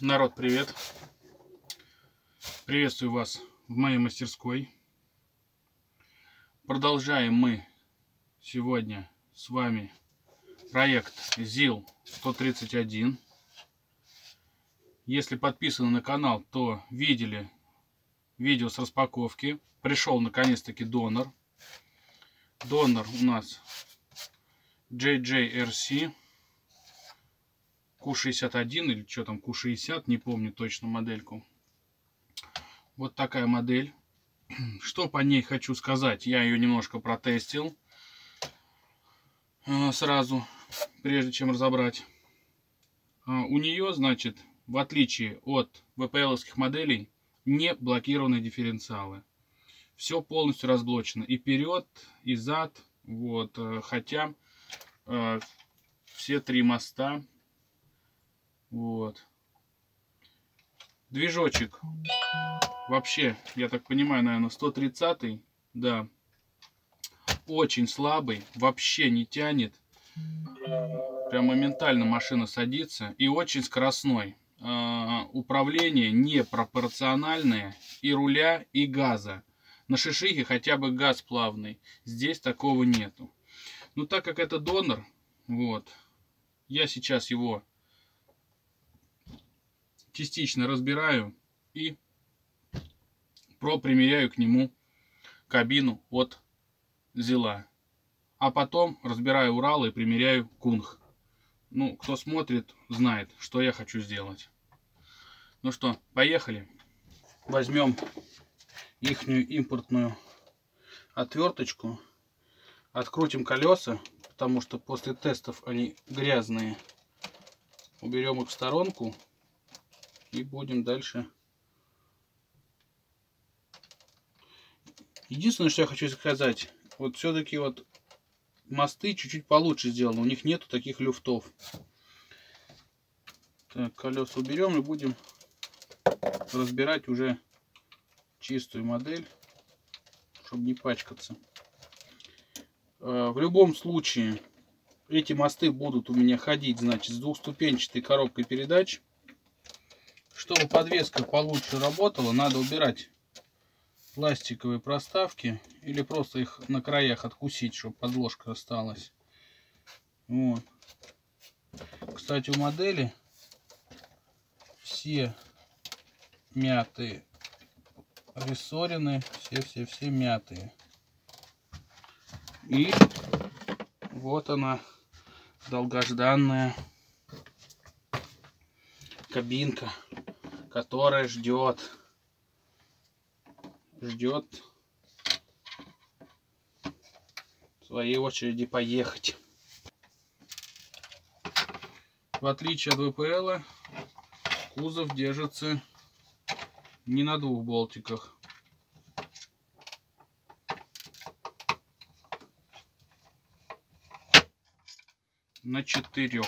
Народ, привет! Приветствую вас в моей мастерской. Продолжаем мы сегодня с вами проект ZIL-131. Если подписаны на канал, то видели видео с распаковки. Пришел наконец-таки донор. Донор у нас JJRC Q61 или что там Q60, не помню точно модельку. Вот такая модель. Что по ней хочу сказать? Я ее немножко протестил сразу, прежде чем разобрать. У нее, значит, в отличие от ВПЛовских моделей, не блокированы дифференциалы. Все полностью разблочено. И вперед, и зад. Вот, хотя все три моста. Вот. Движочек. Вообще, я так понимаю, наверное, 130-й. Да. Очень слабый. Вообще не тянет. Прям моментально машина садится. И очень скоростной. Управление непропорциональное и руля, и газа. На шишиге хотя бы газ плавный. Здесь такого нету. Ну, так как это донор, вот, я сейчас его частично разбираю и примеряю к нему кабину от ZIL. А потом разбираю Урал и примеряю Кунг. Ну, кто смотрит, знает, что я хочу сделать. Ну что, поехали. Возьмем ихнюю импортную отверточку. Открутим колеса, потому что после тестов они грязные. Уберем их в сторонку. И будем дальше. Единственное, что я хочу сказать. Вот все-таки вот мосты чуть-чуть получше сделаны. У них нету таких люфтов. Так, колеса уберем и будем разбирать уже чистую модель, чтобы не пачкаться. В любом случае, эти мосты будут у меня ходить, значит, с двухступенчатой коробкой передач. Чтобы подвеска получше работала, надо убирать пластиковые проставки или просто их на краях откусить, чтобы подложка осталась. Вот. Кстати, у модели все мятые, рессорены, все мятые. И вот она, долгожданная кабинка, которая ждет своей очереди поехать. В отличие от ВПЛ, кузов держится не на двух болтиках. На 4.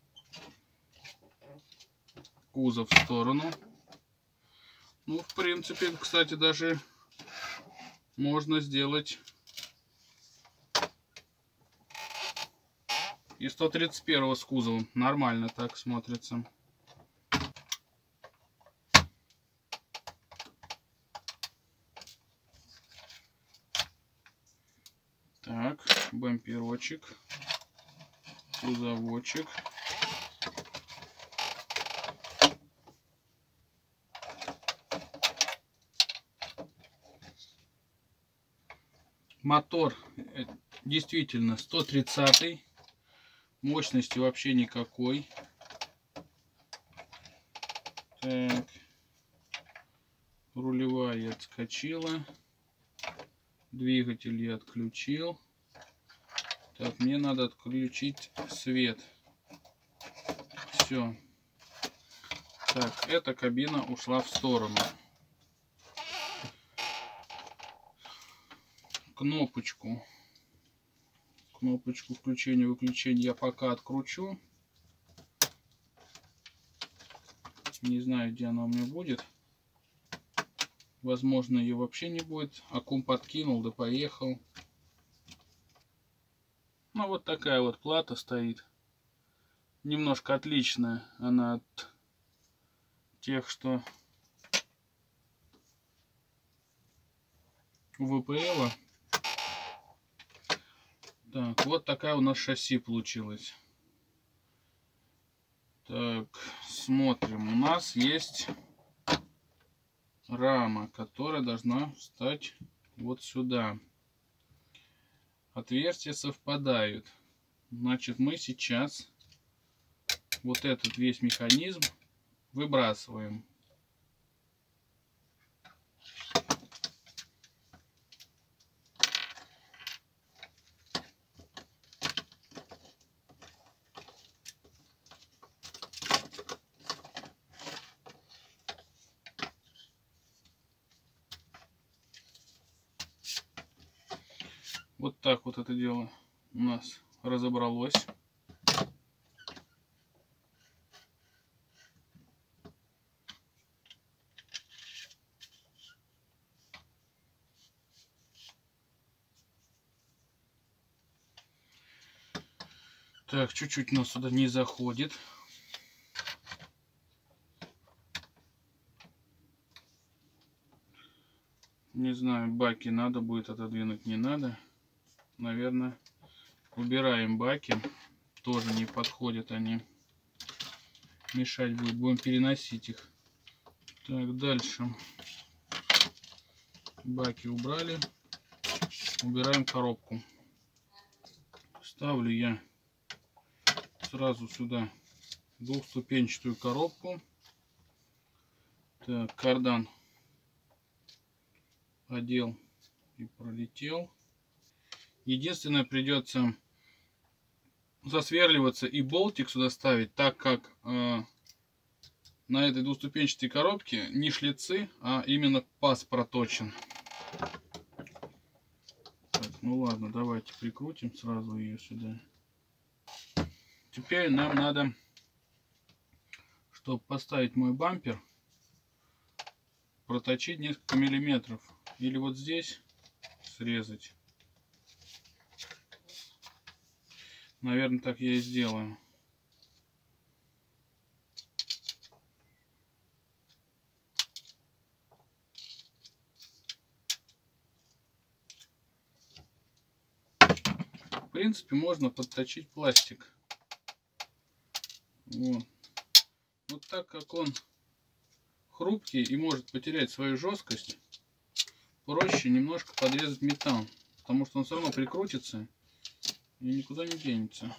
Кузов в сторону. Ну, в принципе, кстати, даже можно сделать и 131 с кузовом. Нормально так смотрится. Так, бамперочек, кузовочек. Мотор действительно 130-й. Мощности вообще никакой. Так. Рулевая отскочила. Двигатель я отключил. Так, мне надо отключить свет. Все. Так, эта кабина ушла в сторону. Кнопочку включения-выключения я пока откручу. Не знаю, где она у меня будет. Возможно, ее вообще не будет. Аккум подкинул, да поехал. Ну, вот такая вот плата стоит. Немножко отличная она от тех, что у ВПЛ. Так, вот такая у нас шасси получилась. Так, смотрим. У нас есть рама, которая должна встать вот сюда. Отверстия совпадают. Значит, мы сейчас вот этот весь механизм выбрасываем. Вот так вот это дело у нас разобралось. Так, чуть-чуть у нас сюда не заходит. Не знаю, баки надо будет отодвинуть, не надо. Наверное, убираем баки. Тоже не подходят они. Мешать будет. Будем переносить их. Так, дальше. Баки убрали. Убираем коробку. Ставлю я сразу сюда двухступенчатую коробку. Так, кардан одел и пролетел. Единственное, придется засверливаться и болтик сюда ставить, так как на этой двухступенчатой коробке не шлицы, а именно паз проточен. Так, ну ладно, давайте прикрутим сразу ее сюда. Теперь нам надо, чтобы поставить мой бампер, проточить несколько миллиметров. Или вот здесь срезать. Наверное, так я и сделаю. В принципе, можно подточить пластик. Вот. Вот так как он хрупкий и может потерять свою жесткость, проще немножко подрезать металл, потому что он все равно прикрутится и никуда не денется.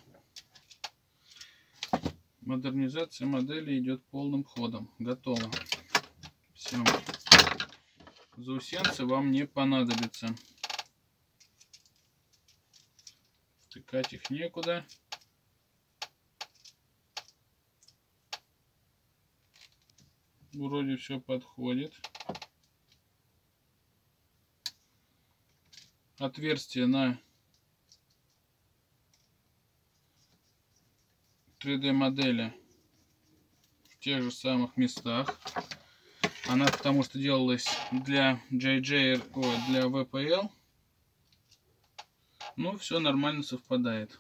Модернизация модели идет полным ходом. Готово. Все. Заусенцы вам не понадобятся. Втыкать их некуда. Вроде все подходит. Отверстие на 3D модели в тех же самых местах. Она потому что делалась для JJ, для VPL. Ну, все нормально совпадает.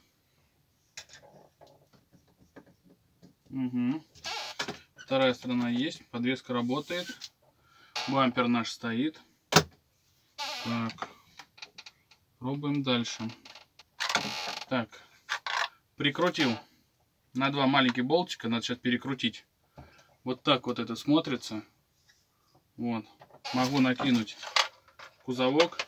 Угу. Вторая сторона есть, подвеска работает, бампер наш стоит. Так, пробуем дальше. Так, прикрутил на два маленьких болтика, надо сейчас перекрутить. Вот так вот это смотрится. Вот, могу накинуть кузовок.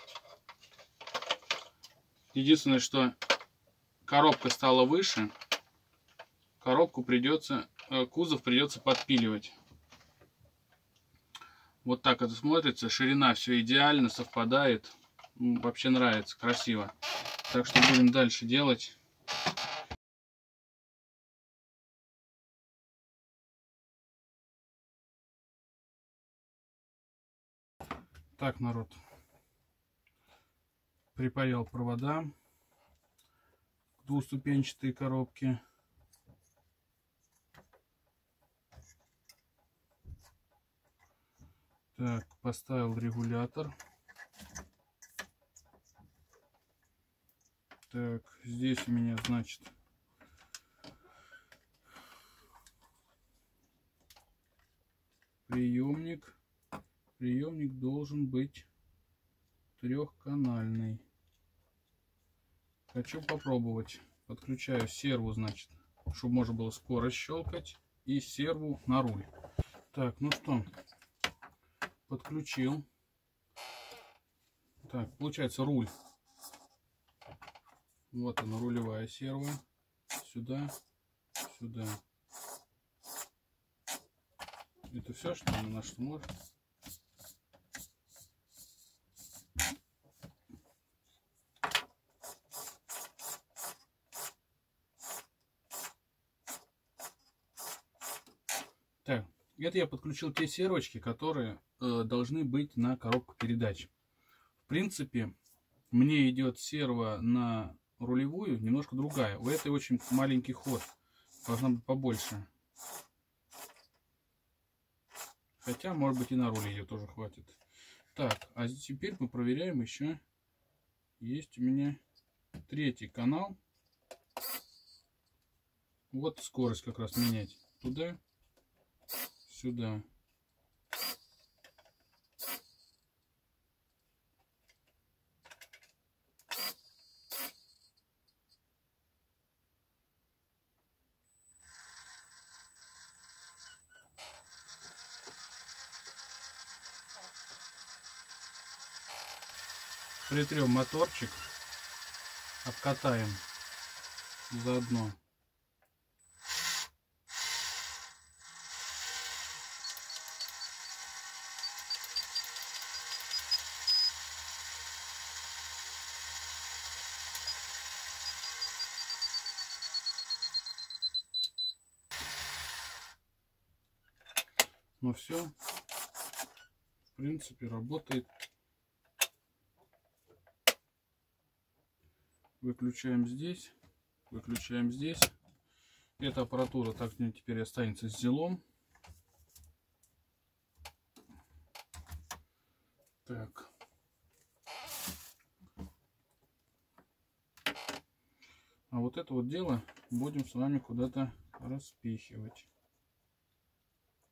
Единственное, что коробка стала выше, коробку придется, кузов придется подпиливать. Вот так это смотрится, ширина все идеально совпадает, вообще нравится, красиво. Так что будем дальше делать. Так, народ, припаял провода к двухступенчатой коробке. Так, поставил регулятор. Так, здесь у меня, значит, приемник. Приемник должен быть трехканальный. Хочу попробовать. Подключаю серву, значит, чтобы можно было скорость щелкать, и серву на руль. Так, ну что, подключил. Так, получается руль. Вот она, рулевая серва. Сюда, сюда. Это все, что ли, на что может? Так, это я подключил те сервочки, которые должны быть на коробку передач. В принципе, мне идет серва на рулевую немножко другая. У этой очень маленький ход. Должна быть побольше. Хотя, может быть, и на руле ее тоже хватит. Так, а теперь мы проверяем еще. Есть у меня третий канал. Вот скорость как раз менять. Туда, сюда. Притрем моторчик, обкатаем заодно. Ну все, в принципе, работает. Выключаем здесь, выключаем здесь. Эта аппаратура так теперь останется с зелом. Так. А вот это вот дело будем с вами куда-то распихивать.